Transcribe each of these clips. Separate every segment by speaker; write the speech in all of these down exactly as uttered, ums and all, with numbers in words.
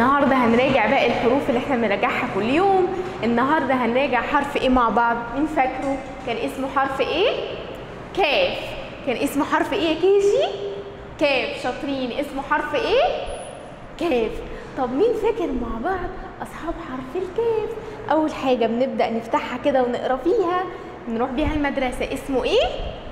Speaker 1: النهارده هنراجع باقي الحروف اللي احنا بنراجعها كل يوم. النهارده هنراجع حرف ايه مع بعض؟ مين فاكره؟ كان اسمه حرف ايه؟ كاف. كان اسمه حرف ايه يا كيجي؟ كاف. شاطرين. اسمه حرف ايه؟ كاف. طب مين فاكر مع بعض اصحاب حرف الكاف؟ اول حاجه بنبدا نفتحها كده ونقرا فيها، نروح بيها المدرسه. اسمه ايه؟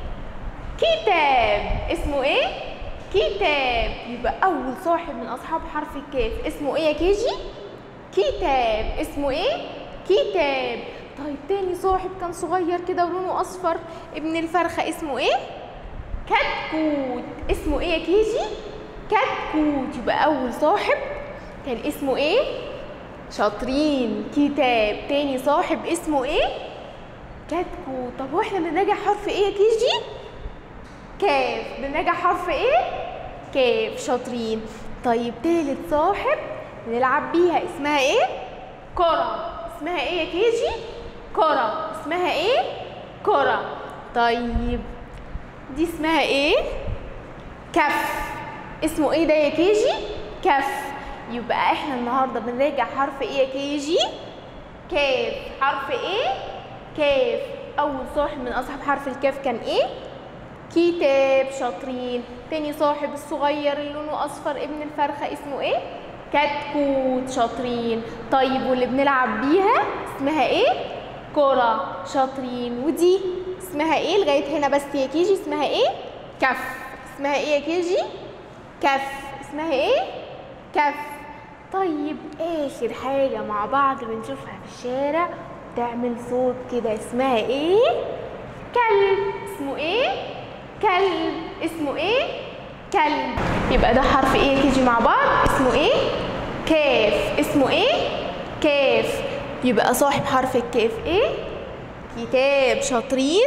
Speaker 1: كتاب. اسمه ايه؟ كتاب. يبقى اول صاحب من اصحاب حرف الكاف اسمه ايه يا كيجي؟ كتاب. اسمه ايه؟ كتاب. طيب تاني صاحب كان صغير كده ولونه اصفر ابن الفرخه اسمه ايه؟ كتكوت. اسمه ايه يا كيجي؟ كتكوت. يبقى اول صاحب كان اسمه ايه؟ شاطرين. كتاب. تاني صاحب اسمه ايه؟ كتكوت. طب واحنا بنراجع حرف ايه يا كيجي؟ كاف. بنراجع حرف ايه؟ كاف. شاطرين. طيب تالت صاحب نلعب بيها اسمها ايه؟ كرة. اسمها ايه يا كيجي؟ كرة. اسمها ايه؟ كرة. طيب دي اسمها ايه؟ كف. اسمه ايه ده يا كيجي؟ كف. يبقى احنا النهارده بنراجع حرف ايه يا كيجي؟ كاف. حرف ايه؟ كاف. اول صاحب من اصحاب حرف الكاف كان ايه؟ كتاب. شاطرين. تاني صاحب الصغير اللي لونه اصفر ابن الفرخه اسمه ايه؟ كتكوت. شاطرين. طيب واللي بنلعب بيها اسمها ايه؟ كرة. شاطرين. ودي اسمها ايه لغايه هنا بس يا كيجي؟ اسمها ايه؟ كف. اسمها ايه يا كيجي؟ كف. اسمها ايه؟ كف. طيب اخر حاجه مع بعض بنشوفها في الشارع تعمل صوت كده اسمها ايه؟ كلب. اسمه ايه؟ كلب. اسمه ايه؟ كلب. يبقى ده حرف ايه يا كيجي مع بعض؟ اسمه ايه؟ كاف. اسمه ايه؟ كاف. يبقى صاحب حرف الكاف ايه؟ كتاب. شاطرين.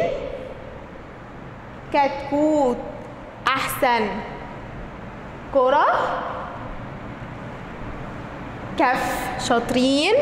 Speaker 1: كتكوت. احسن. كرة. كف. شاطرين.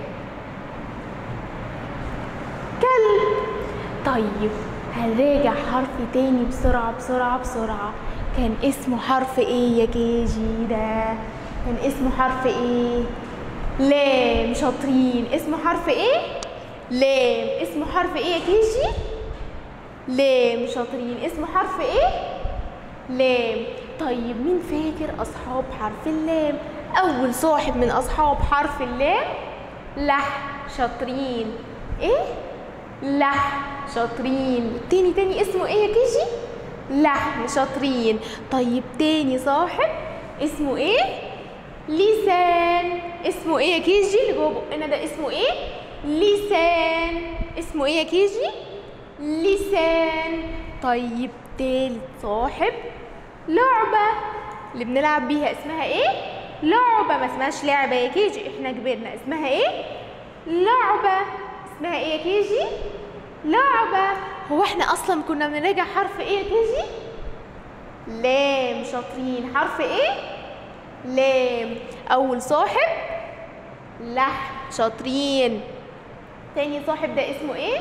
Speaker 1: كلب. طيب هنراجع حرف تاني بسرعة بسرعة بسرعة. كان اسمه حرف ايه يا كيجي ده؟ كان اسمه حرف ايه؟ لام. شاطرين. اسمه حرف ايه؟ لام. اسمه حرف ايه يا كيجي؟ لام. شاطرين. اسمه حرف ايه؟ لام. طيب مين فاكر اصحاب حرف اللام؟ اول صاحب من اصحاب حرف اللام لحم. شاطرين. ايه؟ لحم. شاطرين. تاني تاني اسمه ايه يا كيجي؟ لحم. شاطرين. طيب تاني صاحب اسمه ايه؟ لسان. اسمه ايه يا كيجي اللي جوه بقنا ده؟ اسمه ايه؟ لسان. اسمه ايه يا كيجي؟ لسان. طيب تالت صاحب لعبة اللي بنلعب بيها اسمها ايه؟ لعبة. ما اسمهاش لعبة يا كيجي، احنا كبرنا. اسمها ايه؟ لعبة. اسمها ايه يا كيجي؟ لعبة. هو احنا اصلا كنا بنراجع حرف ايه يا كيجي؟ لام. شاطرين. حرف ايه؟ لام. اول صاحب لحم. شاطرين. تاني صاحب ده اسمه ايه؟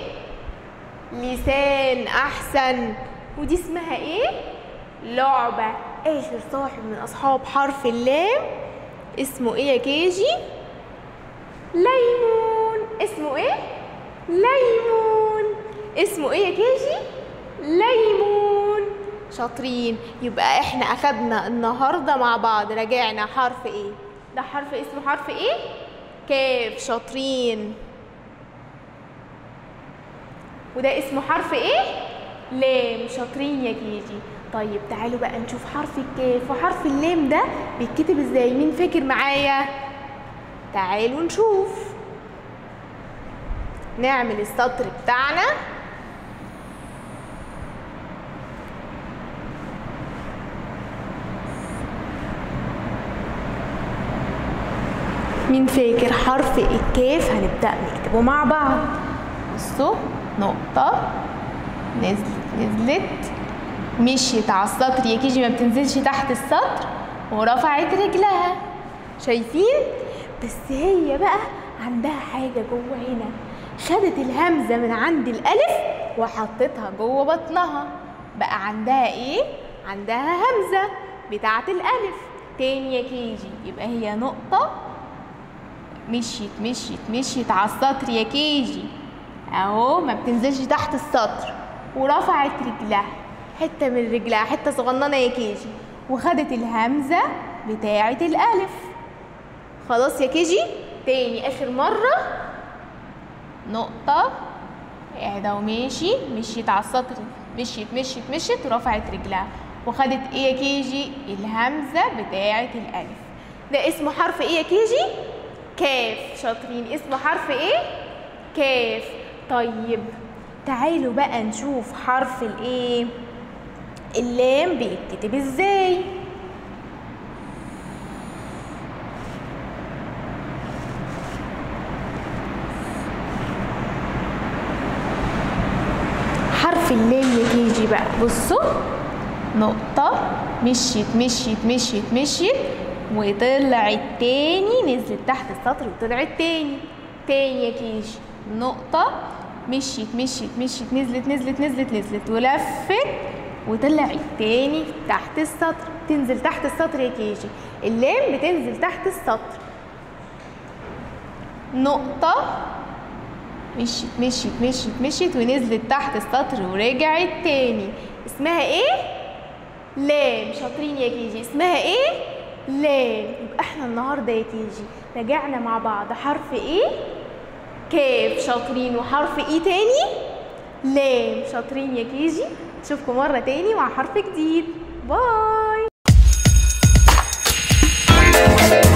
Speaker 1: لسان. احسن. ودي اسمها ايه؟ لعبة. اخر صاحب من اصحاب حرف اللام اسمه ايه يا كيجي؟ ليمون. اسمه ايه؟ ليمون. اسمه ايه يا كيجي؟ ليمون. شاطرين. يبقى احنا اخدنا النهارده مع بعض راجعنا حرف ايه؟ ده حرف اسمه حرف ايه؟ كاف. شاطرين. وده اسمه حرف ايه؟ لام. شاطرين يا كيجي. طيب تعالوا بقى نشوف حرف الكاف وحرف اللام ده بيتكتب ازاي. مين فاكر معايا؟ تعالوا نشوف. نعمل السطر بتاعنا. مين فاكر حرف الكاف؟ هنبدأ نكتبه مع بعض. بصوا، نقطة نزلت نزلت مشيت على السطر يا كيجي، ما بتنزلش تحت السطر، ورفعت رجلها. شايفين؟ بس هي بقى عندها حاجة جوه هنا، خدت الهمزة من عند الألف وحطتها جوه بطنها، بقى عندها إيه؟ عندها همزة بتاعة الألف. تاني يا كيجي، يبقى هي نقطة مشيت مشيت مشيت على السطر يا كيجي اهو، ما بتنزلش تحت السطر، ورفعت رجلها حته من رجلها، حته صغننه يا كيجي، وخدت الهمزه بتاعه الالف. خلاص يا كيجي، تاني اخر مره. نقطه، قاعده وماشي، مشيت على السطر، مشيت مشيت مشيت ورفعت رجلها، وخدت ايه يا كيجي؟ الهمزه بتاعه الالف. ده اسمه حرف ايه يا كيجي؟ كاف. شاطرين، اسمه حرف ايه؟ كاف. طيب تعالوا بقى نشوف حرف الايه؟ اللام بيتكتب ازاي؟ حرف اللام يا كيجي بقى، بصوا، نقطة، مشيت مشيت مشيت مشيت وطلعت تاني، نزلت تحت السطر وطلعت تاني. تاني يا كيجي، نقطة، مشيت مشيت مشيت نزلت نزلت نزلت نزلت ولفت وطلعت تاني تحت السطر. تنزل تحت السطر يا كيجي، اللام بتنزل تحت السطر. نقطة، مشيت مشيت مشيت مشيت ونزلت تحت السطر ورجعت تاني. اسمها ايه؟ لام. شاطرين يا كيجي، اسمها ايه؟ لام. يبقى احنا النهارده يا كيجي راجعنا مع بعض حرف ايه؟ كاف. شاطرين. وحرف ايه تاني؟ لام. شاطرين يا كيجي. نشوفكم مرة تاني مع حرف جديد. باي.